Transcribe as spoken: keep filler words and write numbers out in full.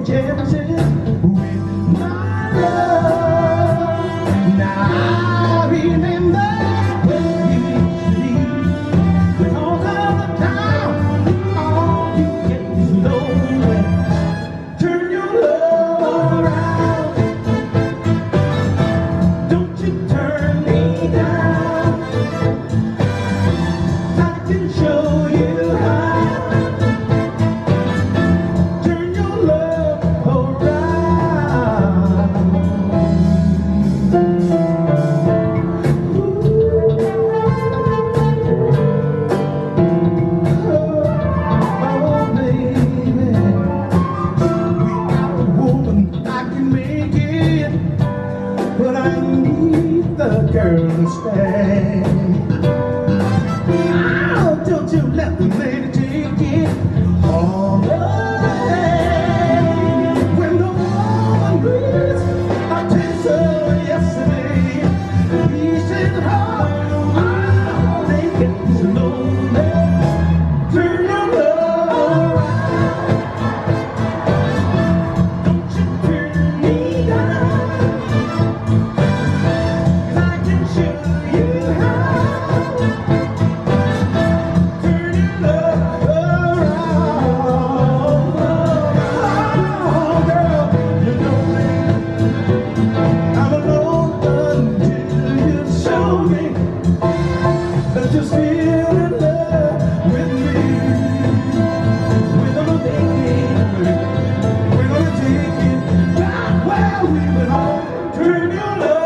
chances with my love. Now I remember when you used to be, because all the time, all you get is lonely. Turn your love around. Don't you turn me down. I can show you how. But I need the girl to stay. Oh, don't you let the lady take it all away. When the woman breathes, I taste her yesterday. He said, oh, oh, they get so lonely. Turn your love around. Don't you turn me down. Just feel in love with me. We're gonna take it, we're gonna take it back where we belong. Turn your love